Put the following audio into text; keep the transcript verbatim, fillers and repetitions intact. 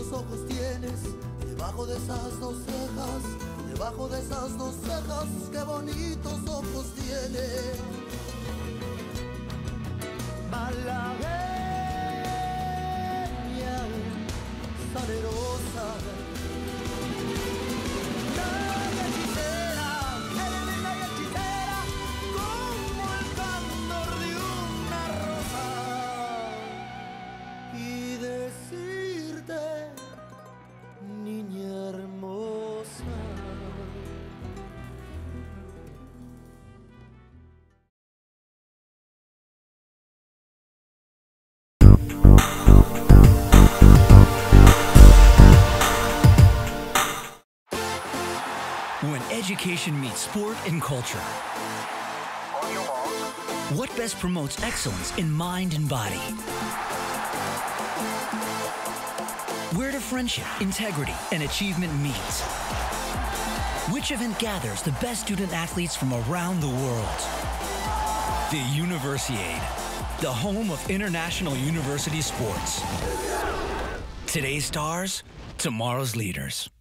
bonitos ojos tienes, debajo de esas dos cejas, debajo de esas dos cejas, qué bonitos ojos tienes. Malagueña, salerosa, la hechicera, eres la hechicera, como el candor de una rosa. Y decirte, niña hermosa. When education meets sport and culture. What best promotes excellence in mind and body? Where do friendship, integrity, and achievement meet? Which event gathers the best student athletes from around the world? The Universiade, the home of international university sports. Today's stars, tomorrow's leaders.